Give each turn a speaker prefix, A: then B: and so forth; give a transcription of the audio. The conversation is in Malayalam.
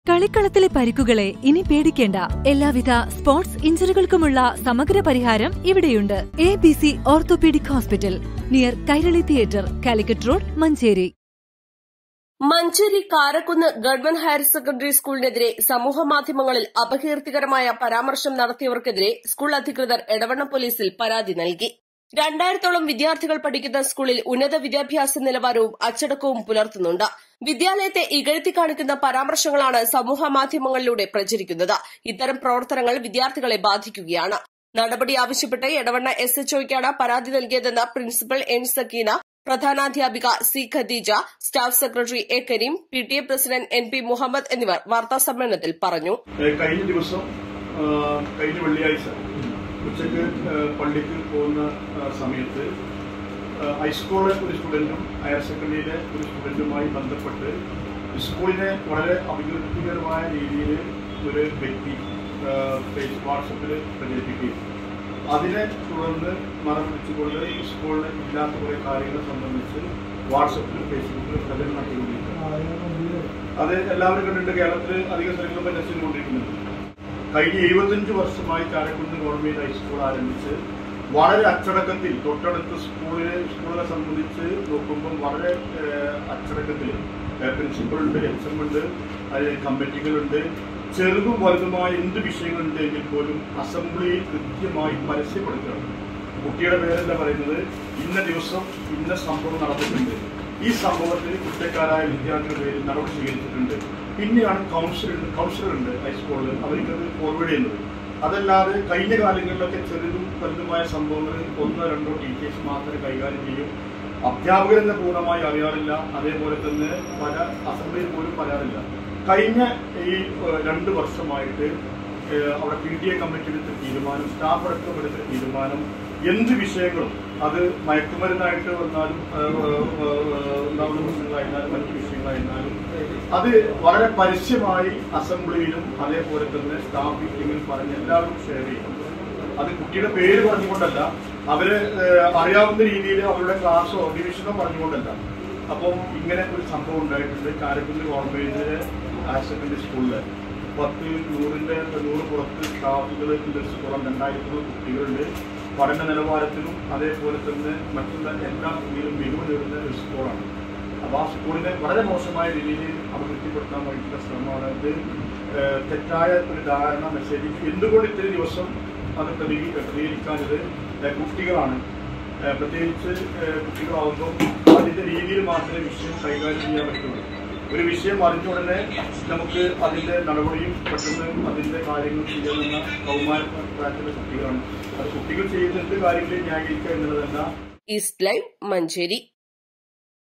A: കളിക്കളത്തിലെ പരിക്കുകളെ ഇനി പേടിക്കേണ്ട. എല്ലാവിധ സ്പോർട്സ് ഇഞ്ചുറികൾക്കുമുള്ള സമഗ്ര പരിഹാരം ഇവിടെയുണ്ട്. ABC orthopaedic hospital, near Kairali theatre, Calicut road, Manjeri.
B: Manjeri Karakkunnu government higher secondary സ്കൂളിനെതിരെ സമൂഹമാധ്യമങ്ങളിൽ അപകീർത്തികരമായ പരാമർശം നടത്തിയവർക്കെതിരെ സ്കൂൾ അധികൃതർ എടവണ്ണ പോലീസിൽ പരാതി നൽകി. 2000-ഓളം വിദ്യാർത്ഥികൾ പഠിക്കുന്ന സ്കൂളിൽ ഉന്നത വിദ്യാഭ്യാസ നിലവാരവും അച്ചടക്കവും പുലർത്തുന്നുണ്ട്. വിദ്യാലയത്തെ ഇകഴ്ത്തി കാണിക്കുന്ന പരാമർശങ്ങളാണ് സമൂഹമാധ്യമങ്ങളിലൂടെ പ്രചരിക്കുന്നത്. ഇത്തരം പ്രവർത്തനങ്ങൾ വിദ്യാർത്ഥികളെ ബാധിക്കുകയാണ്. നടപടി ആവശ്യപ്പെട്ട് എടവണ്ണ SHOയ്ക്കാണ് പരാതി നൽകിയതെന്ന് പ്രിൻസിപ്പൽ N സക്കീന, പ്രധാനാധ്യാപിക C Khadeeja, staff secretary A Kareem, PTA president NP Muhammad എന്നിവർ വാർത്താസമ്മേളനത്തിൽ പറഞ്ഞു.
C: കഴിഞ്ഞ വെള്ളിയാഴ്ച ഉച്ചയ്ക്ക് പള്ളിക്ക് പോകുന്ന സമയത്ത് ഹൈസ്കൂളിലെ ഒരു സ്റ്റുഡൻറ്റും ഹയർ സെക്കൻഡറിയിലെ ഒരു സ്റ്റുഡൻറ്റുമായി ബന്ധപ്പെട്ട് സ്കൂളിനെ വളരെ അപകീർത്തികരമായ രീതിയിൽ ഒരു വ്യക്തി വാട്സപ്പിൽ പ്രചരിപ്പിക്കുകയും അതിനെ തുടർന്ന് മറപിടിച്ചുകൊണ്ട് സ്കൂളിന് ഇല്ലാത്ത കുറേ കാര്യങ്ങളെ സംബന്ധിച്ച് വാട്സപ്പിലും ഫേസ്ബുക്കിലും പ്രചരണം നടത്തിക്കൊണ്ടിരിക്കുന്നു. അത് എല്ലാവരും കണ്ടിട്ട് കേരളത്തിൽ അധിക സ്ഥലങ്ങളും പരിശീലിച്ചുകൊണ്ടിരിക്കുന്നുണ്ട്. കഴിഞ്ഞ 75 വർഷമായി കാരക്കുന്ന് ഗവൺമെന്റ് ഹൈസ്കൂൾ ആരംഭിച്ച് വളരെ അച്ചടക്കത്തിൽ തൊട്ടടുത്ത സ്കൂളിനെ സംബന്ധിച്ച് നോക്കുമ്പോൾ വളരെ അച്ചടക്കത്തിൽ പ്രിൻസിപ്പളുണ്ട്, HM ഉണ്ട്, കമ്മിറ്റികളുണ്ട്, ചെറുതും വലുതുമായ എന്ത് വിഷയങ്ങളുണ്ടെങ്കിൽ പോലും അസംബ്ലിയിൽ കൃത്യമായി പരസ്യപ്പെടുത്തണം. കുട്ടിയുടെ പേരല്ല പറയുന്നത്, ഇന്ന ദിവസം ഇന്ന സംഭവം നടന്നിട്ടുണ്ട്, ഈ സംഭവത്തിൽ കുറ്റക്കാരായ വിദ്യാർത്ഥികളുടെ പേരിൽ നടപടി സ്വീകരിച്ചിട്ടുണ്ട്. പിന്നെയാണ് കൗൺസിലറുണ്ട് ഹൈസ്കൂളിൽ, അവർക്കത് ഫോർവേഡ് ചെയ്യുന്നത്. അതല്ലാതെ കഴിഞ്ഞ കാലങ്ങളിലൊക്കെ ചെറുതും വലുതുമായ സംഭവങ്ങൾ 1-2 ടീച്ചേഴ്സ് മാത്രമേ കൈകാര്യം ചെയ്യും. അധ്യാപകരെന്ന് പൂർണ്ണമായി അറിയാറില്ല. അതേപോലെ തന്നെ പല അസംബ്ലിയിൽ പോലും പറയാറില്ല. കഴിഞ്ഞ ഈ 2 വർഷമായിട്ട് അവിടെ PTA കമ്മിറ്റി എടുത്ത തീരുമാനം, സ്റ്റാഫ് അടക്കം എടുത്ത തീരുമാനം, എന്ത് വിഷയങ്ങളും അത് മയക്കുമരുന്നായിട്ട് വന്നാലും ഉണ്ടാവുന്ന പ്രശ്നങ്ങളായിരുന്നാലും മറ്റു വിഷയങ്ങളായിരുന്നാലും അത് വളരെ പരസ്യമായി അസംബ്ലിയിലും അതേപോലെ തന്നെ സ്റ്റാഫ് മീറ്റിംഗിൽ പറഞ്ഞ് എല്ലാവരും ഷെയർ ചെയ്യും. അത് കുട്ടിയുടെ പേര് പറഞ്ഞുകൊണ്ടല്ല, അവര് അറിയാവുന്ന രീതിയിൽ അവരുടെ ക്ലാസ്സോ ഡിവിഷനോ പറഞ്ഞുകൊണ്ടല്ല. അപ്പം ഇങ്ങനെ ഒരു സംഭവം ഉണ്ടായിട്ടുണ്ട്. കാരക്കുന്ന് ഗവൺമെന്റ് ഹയർ സെക്കൻഡറി സ്കൂളിൽ 100 പുറത്ത് സ്റ്റാഫുകൾ 2000 കുട്ടികളുണ്ട്. പഠന നിലവാരത്തിലും അതേപോലെ തന്നെ മറ്റുള്ള എല്ലാ രീതിയിലും മികവ് നേടുന്ന ഒരു സ്കൂളാണ്. അപ്പോൾ ആ സ്കൂളിനെ വളരെ മോശമായ രീതിയിൽ അപകീർത്തിപ്പെടുത്താൻ വേണ്ടിയിട്ടുള്ള ശ്രമമാണ്. ഇത് തെറ്റായ ഒരു ധാരണ മെസ്സേജ്. എന്തുകൊണ്ട് ഇത്രയും ദിവസം അത് പ്രതികരിക്കാനത് കുട്ടികളാണ്, പ്രത്യേകിച്ച് കുട്ടികളാവുമ്പോൾ അതിൻ്റെ രീതിയിൽ മാത്രമേ വിഷയം കൈകാര്യം ചെയ്യാൻ പറ്റുള്ളൂ. ഒരു വിഷയം അറിഞ്ഞ ഉടനെ നമുക്ക് അതിന്റെ നടപടിയും പെട്ടെന്ന് അതിന്റെ കാര്യങ്ങൾ ചെയ്യാമെന്ന കൗമാരത്തിലെ കുട്ടികളാണ്. അത് കുട്ടികൾ ചെയ്യുന്ന എന്ത് കാര്യങ്ങളെ ന്യായീകരിക്കുക എന്നുള്ളതല്ല.
B: East Live, Manjeri.